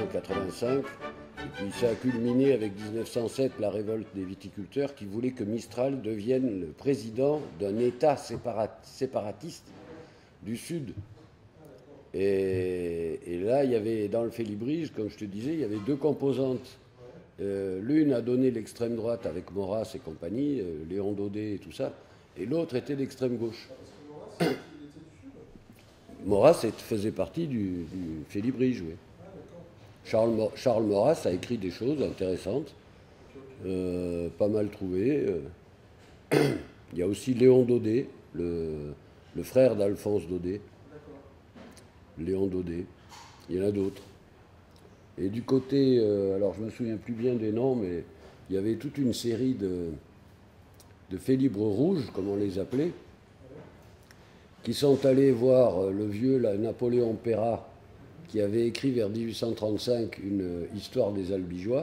85. Et puis ça a culminé avec 1907, la révolte des viticulteurs qui voulaient que Mistral devienne le président d'un État séparatiste du Sud. Et là, il y avait, dans le Félibrige, comme je te disais, il y avait deux composantes. L'une a donné l'extrême droite avec Maurras et compagnie, Léon Daudet et tout ça, et l'autre était l'extrême gauche. Maurras faisait partie du Félibrige, oui. Charles Maurras a écrit des choses intéressantes, pas mal trouvées. Il y a aussi Léon Daudet, le frère d'Alphonse Daudet. Léon Daudet. Il y en a d'autres. Et du côté, alors je me souviens plus bien des noms, mais il y avait toute une série de félibres rouges, comme on les appelait, qui sont allés voir le vieux Napoléon Pérat, qui avait écrit vers 1835 une histoire des Albigeois.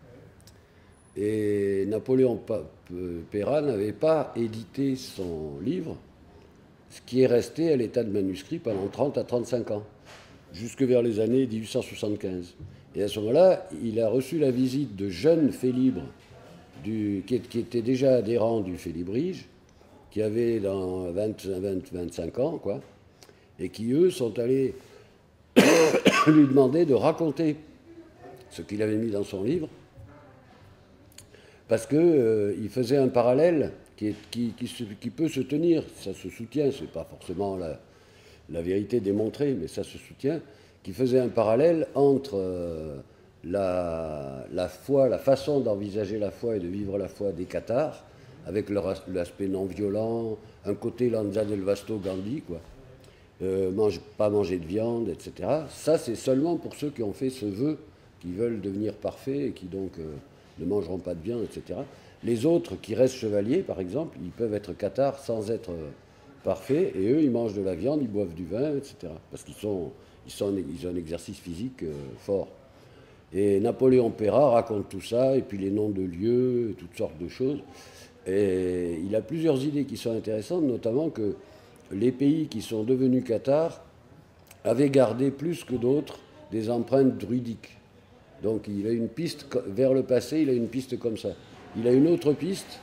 Et Napoléon Pérat n'avait pas édité son livre, ce qui est resté à l'état de manuscrit pendant 30 à 35 ans, jusque vers les années 1875. Et à ce moment-là, il a reçu la visite de jeunes félibres qui étaient déjà adhérents du Félibrige, qui avaient dans 25 ans, quoi, et qui, eux, sont allés lui demander de raconter ce qu'il avait mis dans son livre, parce qu'il faisait un parallèle qui peut se tenir, ça se soutient, c'est pas forcément la vérité démontrée, mais ça se soutient, qui faisait un parallèle entre la foi, la façon d'envisager la foi et de vivre la foi des cathares, avec l'aspect non violent, un côté Lanza del Vasto Gandhi, quoi. Pas manger de viande, etc. Ça, c'est seulement pour ceux qui ont fait ce vœu, qui veulent devenir parfaits et qui donc ne mangeront pas de viande, etc. Les autres qui restent chevaliers, par exemple, ils peuvent être cathares sans être parfaits, et eux, ils mangent de la viande, ils boivent du vin, etc. Parce ils ont un exercice physique fort. Et Napoléon Pérat raconte tout ça, et puis les noms de lieux, toutes sortes de choses. Et il a plusieurs idées qui sont intéressantes, notamment que les pays qui sont devenus cathares avaient gardé plus que d'autres des empreintes druidiques. Donc il a une piste vers le passé, il a une piste comme ça. Il a une autre piste.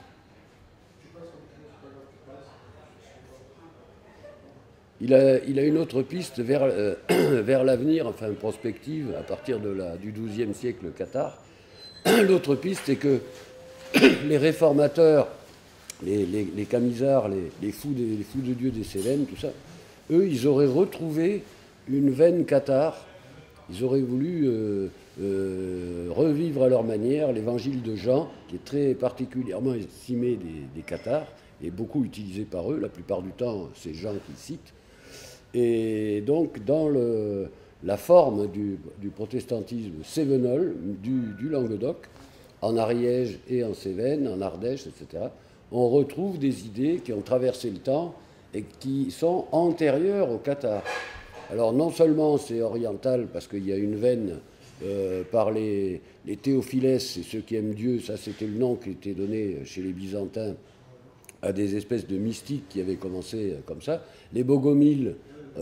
Il a une autre piste vers, vers l'avenir, enfin une prospective, à partir du XIIe siècle cathare. L'autre piste, c'est que les réformateurs, les camisards, les fous de Dieu des Cévennes, tout ça, eux, ils auraient retrouvé une veine cathare. Ils auraient voulu revivre à leur manière l'évangile de Jean, qui est très particulièrement estimé des cathares, et beaucoup utilisé par eux. La plupart du temps, c'est Jean qui cite. Et donc, dans la forme du protestantisme cévenol, du Languedoc, en Ariège et en Cévennes, en Ardèche, etc., on retrouve des idées qui ont traversé le temps et qui sont antérieures au cathare. Alors non seulement c'est oriental, parce qu'il y a une veine par les théophilès, c'est ceux qui aiment Dieu, ça c'était le nom qui était donné chez les Byzantins à des espèces de mystiques qui avaient commencé comme ça. Les Bogomiles,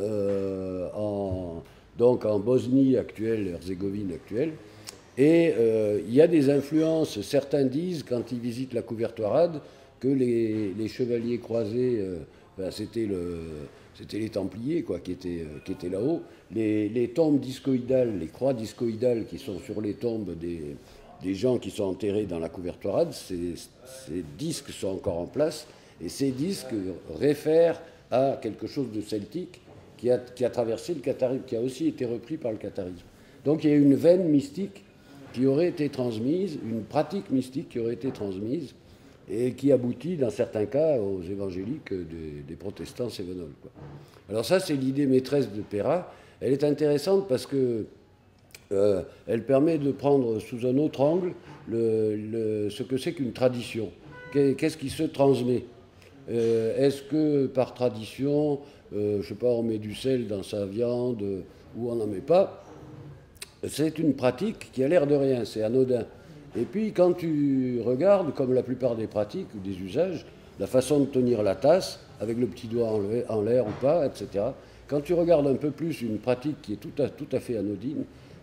donc en Bosnie actuelle, Herzégovine actuelle. Et il y a des influences, certains disent, quand ils visitent la Couvertoirade, que les chevaliers croisés, c'était les Templiers quoi, qui étaient là-haut. Les tombes discoïdales, les croix discoïdales qui sont sur les tombes des gens qui sont enterrés dans la Couvertoirade, ces disques sont encore en place, et ces disques réfèrent à quelque chose de celtique qui a traversé le catharisme, qui a aussi été repris par le catharisme. Donc il y a une veine mystique qui aurait été transmise, une pratique mystique qui aurait été transmise, et qui aboutit, dans certains cas, aux évangéliques des protestants cévenols, quoi. Alors ça, c'est l'idée maîtresse de Pérat. Elle est intéressante parce que elle permet de prendre sous un autre angle ce que c'est qu'une tradition. Qu'est-ce qui se transmet? Est-ce que par tradition, je ne sais pas, on met du sel dans sa viande ou on n'en met pas? C'est une pratique qui a l'air de rien, c'est anodin. Et puis quand tu regardes, comme la plupart des pratiques ou des usages, la façon de tenir la tasse, avec le petit doigt en l'air ou pas, etc. Quand tu regardes un peu plus une pratique qui est tout à fait anodine,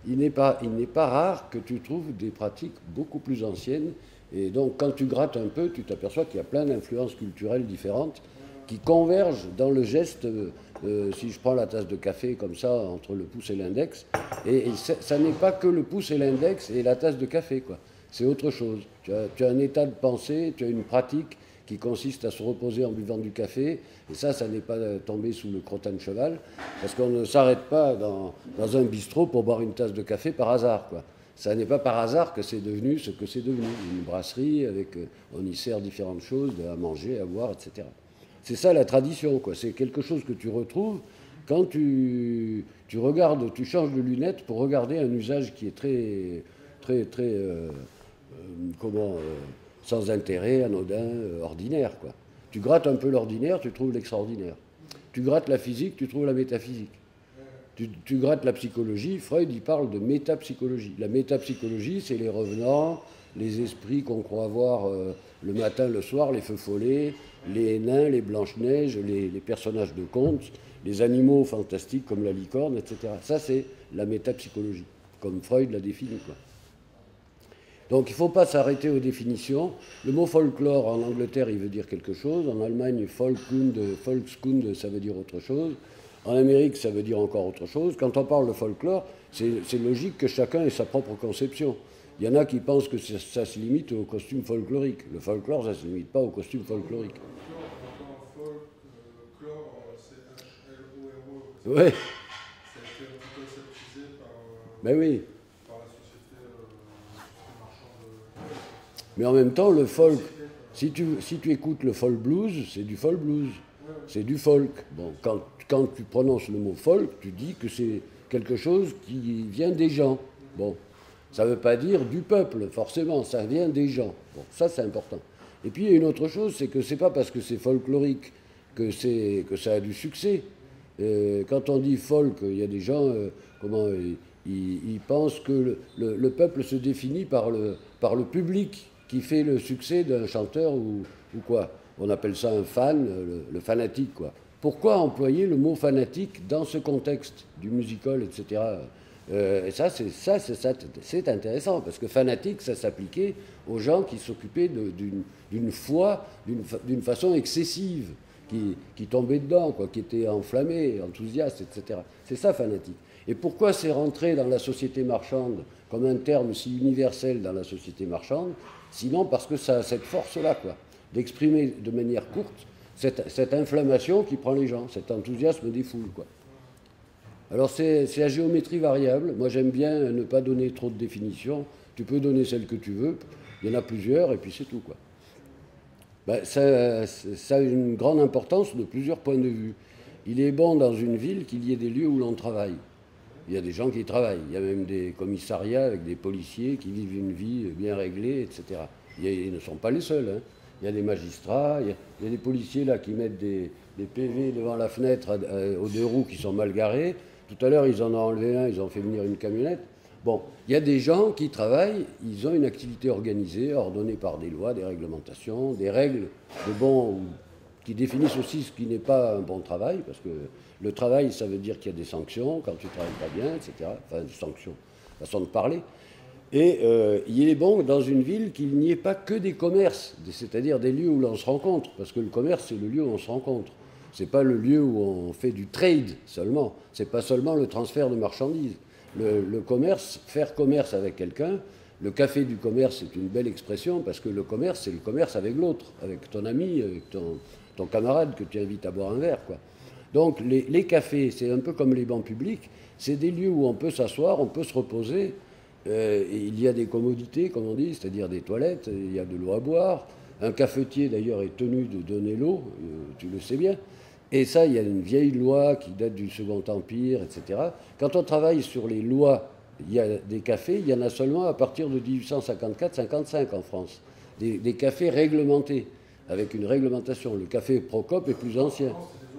il n'est pas rare que tu trouves des pratiques beaucoup plus anciennes. Et donc, quand tu grattes un peu, tu t'aperçois qu'il y a plein d'influences culturelles différentes qui convergent dans le geste. Si je prends la tasse de café comme ça, entre le pouce et l'index, et ça n'est pas que le pouce et l'index et la tasse de café, quoi. C'est autre chose. Tu as un état de pensée, tu as une pratique qui consiste à se reposer en buvant du café, et ça n'est pas tombé sous le crottin de cheval, parce qu'on ne s'arrête pas dans un bistrot pour boire une tasse de café par hasard, quoi. Ça n'est pas par hasard que c'est devenu ce que c'est devenu, une brasserie avec, on y sert différentes choses, à manger, à boire, etc. C'est ça la tradition, quoi. C'est quelque chose que tu retrouves quand tu regardes, tu changes de lunettes pour regarder un usage qui est très, très, très, sans intérêt, anodin, ordinaire, quoi. Tu grattes un peu l'ordinaire, tu trouves l'extraordinaire. Tu grattes la physique, tu trouves la métaphysique. Tu grattes la psychologie, Freud il parle de métapsychologie. La métapsychologie, c'est les revenants, les esprits qu'on croit voir le matin, le soir, les feux follets, les nains, les Blanches-Neiges, les personnages de contes, les animaux fantastiques comme la licorne, etc. Ça, c'est la métapsychologie, comme Freud l'a défini, quoi. Donc il ne faut pas s'arrêter aux définitions. Le mot folklore en Angleterre, il veut dire quelque chose. En Allemagne, Volkskunde, ça veut dire autre chose. En Amérique, ça veut dire encore autre chose. Quand on parle de folklore, c'est logique que chacun ait sa propre conception. Il y en a qui pensent que ça se limite au costume folklorique. Le folklore, ça ne se limite pas au costume folklorique. Oui. Ça a été conceptualisé ben oui. Par la société marchande. Mais en même temps, le folk, si tu écoutes le folk blues, c'est du folk blues. C'est du folk. Bon, quand tu prononces le mot folk, tu dis que c'est quelque chose qui vient des gens. Bon, ça ne veut pas dire du peuple, forcément, ça vient des gens. Bon, ça c'est important. Et puis il y a une autre chose, c'est que c'est pas parce que c'est folklorique que ça a du succès. Quand on dit folk, il y a des gens, ils pensent que le peuple se définit par le public qui fait le succès d'un chanteur ou quoi. On appelle ça un fan, le fanatique, quoi. Pourquoi employer le mot fanatique dans ce contexte du musical, etc. Et ça, c'est intéressant, parce que fanatique, ça s'appliquait aux gens qui s'occupaient d'une foi, d'une façon excessive, qui tombaient dedans, quoi, qui étaient enflammés, enthousiastes, etc. C'est ça, fanatique. Et pourquoi c'est rentré dans la société marchande comme un terme si universel dans la société marchande? Sinon parce que ça a cette force-là, quoi, d'exprimer de manière courte cette inflammation qui prend les gens, cet enthousiasme des foules, quoi. Alors c'est à géométrie variable. Moi j'aime bien ne pas donner trop de définitions. Tu peux donner celle que tu veux. Il y en a plusieurs et puis c'est tout, quoi. Ben, ça a une grande importance de plusieurs points de vue. Il est bon dans une ville qu'il y ait des lieux où l'on travaille. Il y a des gens qui travaillent. Il y a même des commissariats avec des policiers qui vivent une vie bien réglée, etc. Ils ne sont pas les seuls, hein. Il y a des magistrats, il y a des policiers là qui mettent des PV devant la fenêtre aux deux roues qui sont mal garés. Tout à l'heure, ils en ont enlevé un, ils ont fait venir une camionnette. Bon, il y a des gens qui travaillent, ils ont une activité organisée, ordonnée par des lois, des réglementations, des règles de bon, qui définissent aussi ce qui n'est pas un bon travail, parce que le travail, ça veut dire qu'il y a des sanctions quand tu ne travailles pas bien, etc. Enfin, des sanctions, façon de parler. Et il est bon dans une ville qu'il n'y ait pas que des commerces, c'est-à-dire des lieux où l'on se rencontre, parce que le commerce, c'est le lieu où on se rencontre. Ce n'est pas le lieu où on fait du trade seulement, ce n'est pas seulement le transfert de marchandises. Le commerce, faire commerce avec quelqu'un, le café du commerce, c'est une belle expression, parce que le commerce, c'est le commerce avec l'autre, avec ton ami, avec ton camarade que tu invites à boire un verre, quoi. Donc les cafés, c'est un peu comme les bancs publics, c'est des lieux où on peut s'asseoir, on peut se reposer. Il y a des commodités, comme on dit, c'est-à-dire des toilettes, il y a de l'eau à boire. Un cafetier, d'ailleurs, est tenu de donner l'eau, tu le sais bien. Et ça, il y a une vieille loi qui date du Second Empire, etc. Quand on travaille sur les lois, il y a des cafés, il y en a seulement à partir de 1854-55 en France. Des cafés réglementés, avec une réglementation. Le café Procope est plus ancien.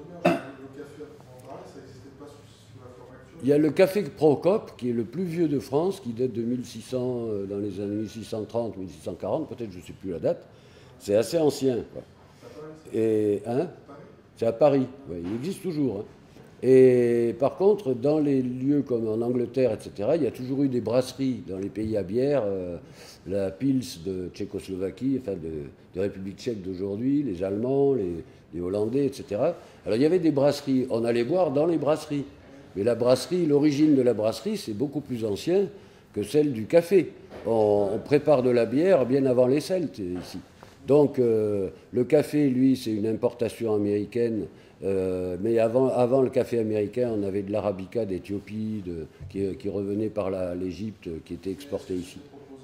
Il y a le café Procope, qui est le plus vieux de France, qui date de 1600, dans les années 1630, 1640, peut-être, je ne sais plus la date. C'est assez ancien, quoi. Et, hein, c'est à Paris, ouais, il existe toujours, hein. Et par contre, dans les lieux comme en Angleterre, etc., il y a toujours eu des brasseries dans les pays à bière, la Pils de Tchécoslovaquie, enfin de République tchèque d'aujourd'hui, les Allemands, les Hollandais, etc. Alors il y avait des brasseries, on allait boire dans les brasseries. Mais la brasserie, l'origine de la brasserie, c'est beaucoup plus ancien que celle du café. On prépare de la bière bien avant les Celtes ici. Donc le café, lui, c'est une importation américaine. Mais avant le café américain, on avait de l'arabica d'Éthiopie qui revenait par l'Égypte, qui était exporté ici.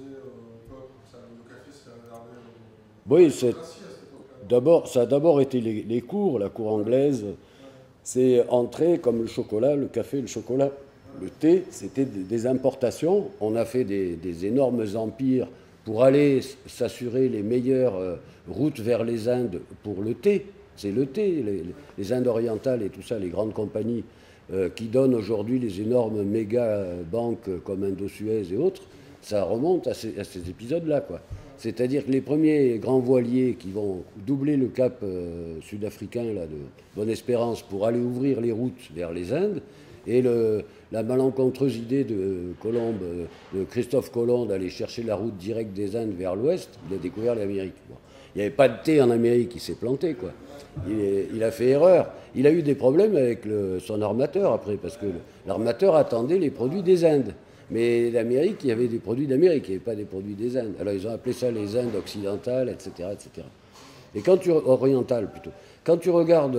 Oui, ça a d'abord été les cours, la cour anglaise. C'est entré comme le chocolat, le café, le chocolat. Le thé, c'était des importations. On a fait des énormes empires pour aller s'assurer les meilleures routes vers les Indes pour le thé. C'est le thé, les Indes orientales et tout ça, les grandes compagnies qui donnent aujourd'hui les énormes méga banques comme Indosuez et autres, ça remonte à ces épisodes-là, quoi. C'est-à-dire que les premiers grands voiliers qui vont doubler le cap sud-africain là, de Bonne-Espérance pour aller ouvrir les routes vers les Indes, et la malencontreuse idée de Christophe Colomb d'aller chercher la route directe des Indes vers l'ouest, il a découvert l'Amérique. Bon. Il n'y avait pas de thé en Amérique, il s'est planté, quoi. Il a fait erreur. Il a eu des problèmes avec son armateur après, parce que l'armateur attendait les produits des Indes. Mais l'Amérique, il y avait des produits d'Amérique, il n'y avait pas des produits des Indes. Alors ils ont appelé ça les Indes occidentales, etc. etc. Et orientales plutôt. Quand tu regardes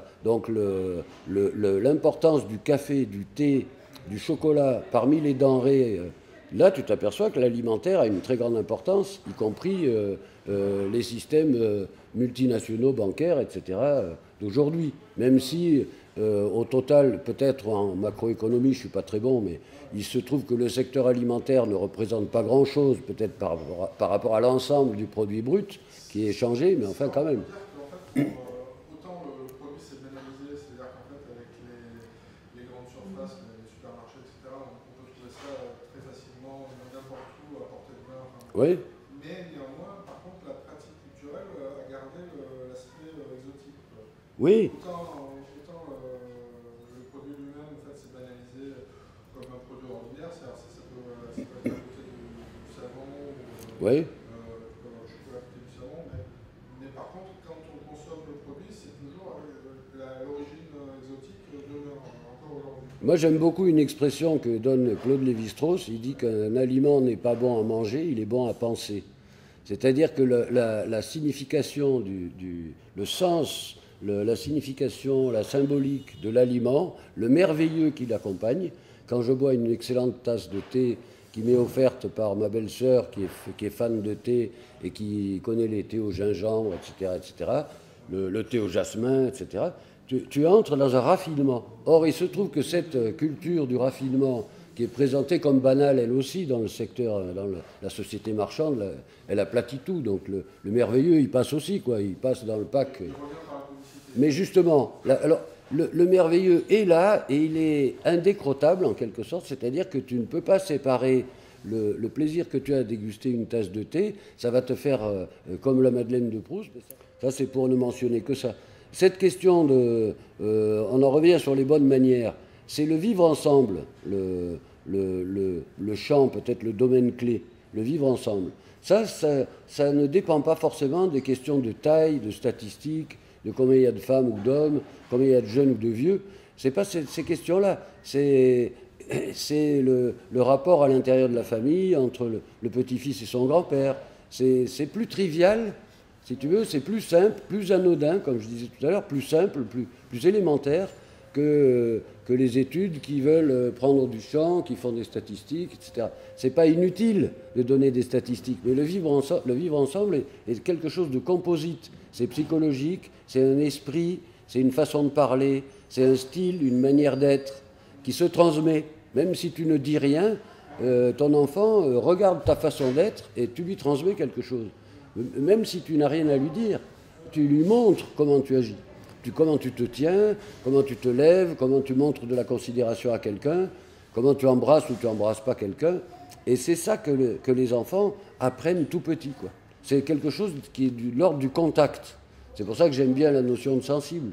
l'importance du café, du thé, du chocolat parmi les denrées, là tu t'aperçois que l'alimentaire a une très grande importance, y compris les systèmes multinationaux bancaires, etc. d'aujourd'hui. Même si au total, peut-être en macroéconomie, je ne suis pas très bon, mais il se trouve que le secteur alimentaire ne représente pas grand-chose, peut-être par rapport à l'ensemble du produit brut qui est échangé, mais enfin quand même. Autant le produit s'est banalisé, c'est-à-dire qu'en fait avec les grandes surfaces, les supermarchés, etc., on peut trouver ça très facilement n'importe où, à portée de main. Oui. Mais néanmoins, par contre, la pratique culturelle a gardé l'aspect exotique. Oui. Autant le produit lui-même en fait, s'est banalisé comme un produit ordinaire, ça peut être à côté du savon, ou Oui. comme un chocolat à côté du savon, mais par contre, quand on consomme le produit, c'est toujours l'origine exotique demeure encore aujourd'hui. Moi, j'aime beaucoup une expression que donne Claude Lévi-Strauss. Il dit qu'un aliment n'est pas bon à manger, il est bon à penser. C'est-à-dire que la signification le sens, la signification, la symbolique de l'aliment, le merveilleux qui l'accompagne. Quand je bois une excellente tasse de thé qui m'est offerte par ma belle-sœur qui est fan de thé et qui connaît les thés au gingembre, etc., le thé au jasmin, etc., tu entres dans un raffinement. Or, il se trouve que cette culture du raffinement qui est présentée comme banale, elle aussi, dans le secteur, dans la société marchande, elle aplatit tout. Donc le merveilleux, il passe aussi, quoi. Il passe dans le pack. Mais justement, alors, le merveilleux est là et il est indécrottable en quelque sorte, c'est-à-dire que tu ne peux pas séparer le plaisir que tu as à déguster une tasse de thé, ça va te faire comme la Madeleine de Proust, ça c'est pour ne mentionner que ça. Cette question on en revient sur les bonnes manières, c'est le vivre ensemble, le champ, peut-être le domaine clé, le vivre ensemble. Ça ne dépend pas forcément des questions de taille, de statistiques, de combien il y a de femmes ou d'hommes, combien il y a de jeunes ou de vieux. C'est pas ces questions-là. C'est le rapport à l'intérieur de la famille entre le petit-fils et son grand-père. C'est plus trivial, si tu veux, c'est plus simple, plus anodin, comme je disais tout à l'heure, plus simple, plus élémentaire que les études qui veulent prendre du champ, qui font des statistiques, etc. C'est pas inutile de donner des statistiques, mais le vivre ensemble est quelque chose de composite. C'est psychologique, c'est un esprit, c'est une façon de parler, c'est un style, une manière d'être qui se transmet. Même si tu ne dis rien, ton enfant regarde ta façon d'être et tu lui transmets quelque chose. Même si tu n'as rien à lui dire, tu lui montres comment tu agis. Comment tu te tiens, comment tu te lèves, comment tu montres de la considération à quelqu'un, comment tu embrasses ou tu n'embrasses pas quelqu'un. Et c'est ça que les enfants apprennent tout petit, quoi. C'est quelque chose qui est de l'ordre du contact. C'est pour ça que j'aime bien la notion de sensible.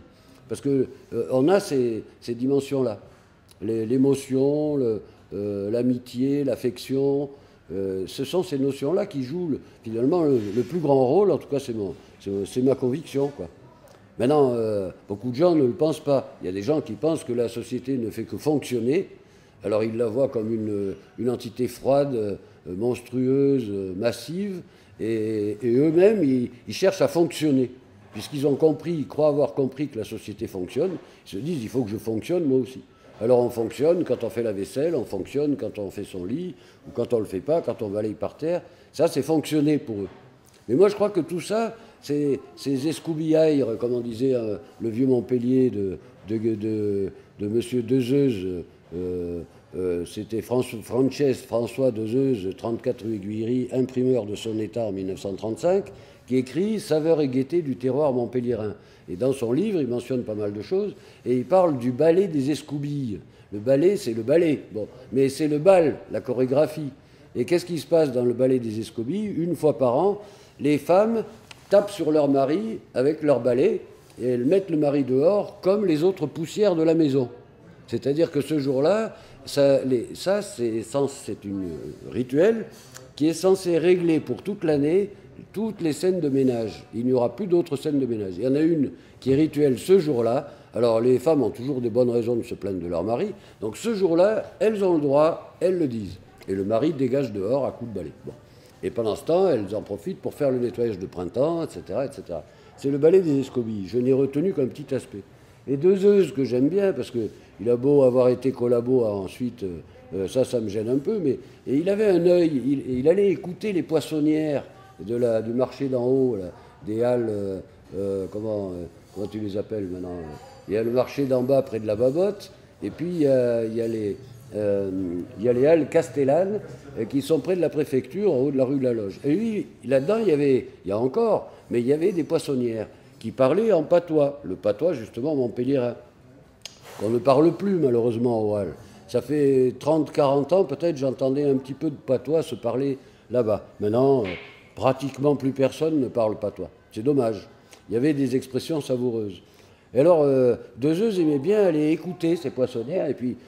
Parce qu'on a ces dimensions-là. L'émotion, l'amitié, l'affection, ce sont ces notions-là qui jouent finalement le plus grand rôle, en tout cas c'est ma conviction, quoi. Maintenant, beaucoup de gens ne le pensent pas. Il y a des gens qui pensent que la société ne fait que fonctionner, alors ils la voient comme une entité froide, monstrueuse, massive, et eux-mêmes, ils cherchent à fonctionner. Puisqu'ils ont compris, ils croient avoir compris que la société fonctionne, ils se disent, il faut que je fonctionne moi aussi. Alors on fonctionne quand on fait la vaisselle, on fonctionne quand on fait son lit, ou quand on ne le fait pas, quand on balaye par terre. Ça, c'est fonctionner pour eux. Mais moi, je crois que tout ça, ces escoubillailles, comme on disait le vieux Montpellier de M. Dezeuze, c'était François Dezeuze, 34 rue Guillery, imprimeur de son état en 1935, qui écrit « Saveur et gaieté du terroir montpelliérain ». Et dans son livre, il mentionne pas mal de choses, et il parle du ballet des escoubilles. Le ballet, c'est le ballet, bon, mais c'est le bal, la chorégraphie. Et qu'est-ce qui se passe dans le ballet des escoubilles? Une fois par an, les femmes tapent sur leur mari avec leur balai, et elles mettent le mari dehors comme les autres poussières de la maison. C'est-à-dire que ce jour-là, c'est un rituel qui est censé régler pour toute l'année toutes les scènes de ménage. Il n'y aura plus d'autres scènes de ménage. Il y en a une qui est rituelle ce jour-là. Alors les femmes ont toujours des bonnes raisons de se plaindre de leur mari. Donc ce jour-là, elles ont le droit, elles le disent. Et le mari dégage dehors à coups de balai. Bon. Et pendant ce temps, elles en profitent pour faire le nettoyage de printemps, etc. etc. C'est le ballet des escobilles. Je l'ai retenu comme petit aspect. Et Dezeuze, que j'aime bien, parce qu'il a beau avoir été collabo ensuite, ça me gêne un peu, mais et il avait un œil, il allait écouter les poissonnières du marché d'en haut, là, des halles, comment tu les appelles maintenant? Il y a le marché d'en bas près de la Babotte, et puis il y a les halles Castellane qui sont près de la préfecture, en haut de la rue de la Loge. Et lui, là-dedans, il y a encore, mais il y avait des poissonnières qui parlaient en patois, le patois justement montpelliérain, qu'on ne parle plus malheureusement aux halles. Ça fait 30-40 ans peut-être, j'entendais un petit peu de patois se parler là-bas. Maintenant, pratiquement plus personne ne parle patois. C'est dommage. Il y avait des expressions savoureuses. Et alors, Dezeuze aimait bien aller écouter ces poissonnières, et puis,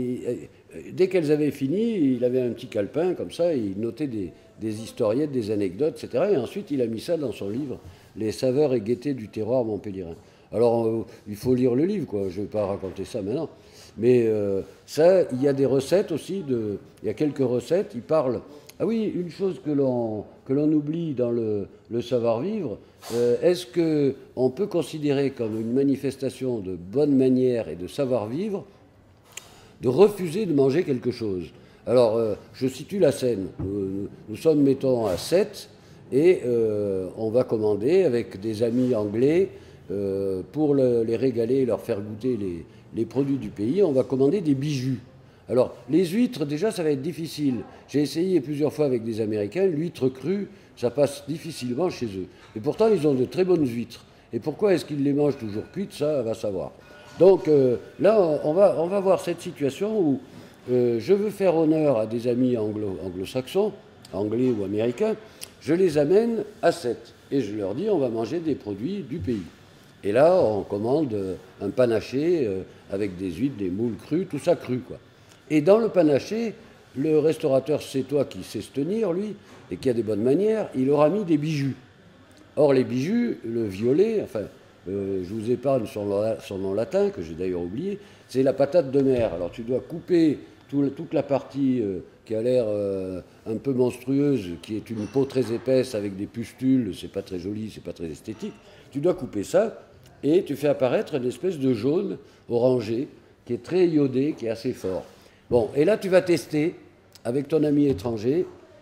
dès qu'elles avaient fini, il avait un petit calepin, comme ça, et il notait des historiettes, des anecdotes, etc. Et ensuite, il a mis ça dans son livre, « Les saveurs et gaietés du terroir montpelliérain ». Alors, il faut lire le livre, quoi. Je ne vais pas raconter ça maintenant. Mais ça, il y a des recettes aussi, il y a quelques recettes, il parle... Ah oui, une chose que l'on oublie dans le savoir-vivre, est-ce qu'on peut considérer comme une manifestation de bonne manière et de savoir-vivre de refuser de manger quelque chose? Alors, je situe la scène. Nous sommes, mettons, à 7, et on va commander avec des amis anglais pour les régaler et leur faire goûter les produits du pays. On va commander des bijoux. Alors, les huîtres, déjà, ça va être difficile. J'ai essayé plusieurs fois avec des Américains. L'huître crue, ça passe difficilement chez eux. Et pourtant, ils ont de très bonnes huîtres. Et pourquoi est-ce qu'ils les mangent toujours cuites? Ça, on va savoir. Donc, là, on va voir cette situation où je veux faire honneur à des amis anglo-saxons, anglais ou américains. Je les amène à 7. Et je leur dis, on va manger des produits du pays. Et là, on commande un panaché avec des huîtres, des moules crues, tout ça cru, quoi. Et dans le panaché, le restaurateur sétois qui sait se tenir, lui, et qui a des bonnes manières, il aura mis des bijoux. Or, les bijoux, le violet, enfin, je vous épargne son nom latin, que j'ai d'ailleurs oublié, c'est la patate de mer. Alors, tu dois couper toute la partie qui a l'air un peu monstrueuse, qui est une peau très épaisse avec des pustules, c'est pas très joli, c'est pas très esthétique. Tu dois couper ça, et tu fais apparaître une espèce de jaune orangé, qui est très iodé, qui est assez fort. Bon, et là, tu vas tester, avec ton ami étranger,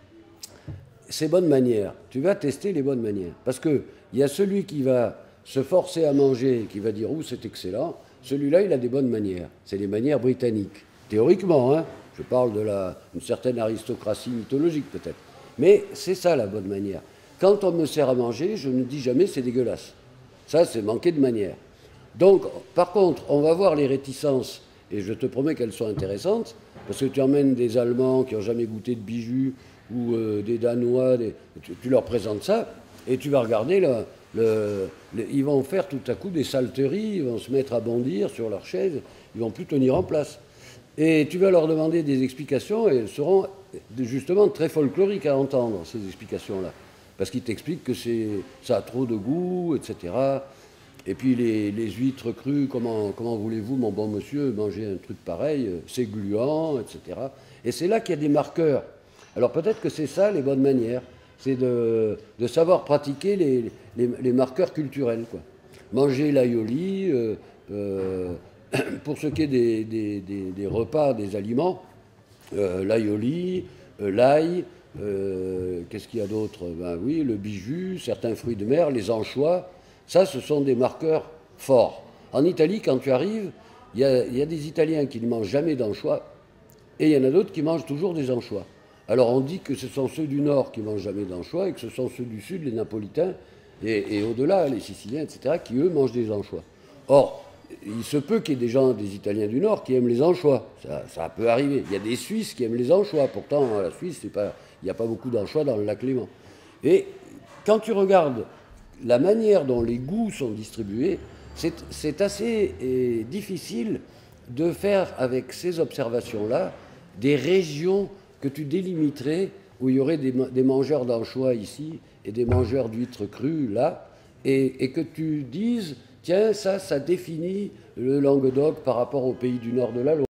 ces bonnes manières. Tu vas tester les bonnes manières. Parce qu'il y a celui qui va se forcer à manger, qui va dire « Ouh, c'est excellent ». Celui-là, il a des bonnes manières. C'est les manières britanniques. Théoriquement, hein. Je parle d'une certaine aristocratie mythologique, peut-être. Mais c'est ça, la bonne manière. Quand on me sert à manger, je ne dis jamais « c'est dégueulasse ». Ça, c'est manquer de manière. Donc, par contre, on va voir les réticences. Et je te promets qu'elles sont intéressantes, parce que tu emmènes des Allemands qui n'ont jamais goûté de bijoux, ou des Danois, tu leur présentes ça, et tu vas regarder Ils vont faire tout à coup des saleteries, ils vont se mettre à bondir sur leur chaise, ils vont plus tenir en place. Et tu vas leur demander des explications et elles seront justement très folkloriques à entendre, ces explications-là. Parce qu'ils t'expliquent que ça a trop de goût, etc. Et puis les huîtres crues, comment voulez-vous, mon bon monsieur, manger un truc pareil, c'est gluant, etc. Et c'est là qu'il y a des marqueurs. Alors peut-être que c'est ça les bonnes manières, c'est de savoir pratiquer les marqueurs culturels, quoi. Manger l'aioli, pour ce qui est des repas, des aliments, l'aioli, l'ail, qu'est-ce qu'il y a d'autre? Ben oui, le bijou, certains fruits de mer, les anchois, ça ce sont des marqueurs forts. En Italie, quand tu arrives, il y a des Italiens qui ne mangent jamais d'anchois et il y en a d'autres qui mangent toujours des anchois. Alors on dit que ce sont ceux du Nord qui ne mangent jamais d'anchois et que ce sont ceux du Sud, les Napolitains, et au-delà, les Siciliens, etc., qui eux mangent des anchois. Or, il se peut qu'il y ait des Italiens du Nord qui aiment les anchois. Ça peut arriver. Il y a des Suisses qui aiment les anchois. Pourtant, la Suisse, il n'y a pas beaucoup d'anchois dans le lac Léman. Et quand tu regardes la manière dont les goûts sont distribués, c'est assez difficile de faire avec ces observations-là des régions que tu délimiterais où il y aurait des mangeurs d'anchois ici et des mangeurs d'huîtres crues là, et que tu dises, tiens, ça définit le Languedoc par rapport aux pays du nord de la Loire.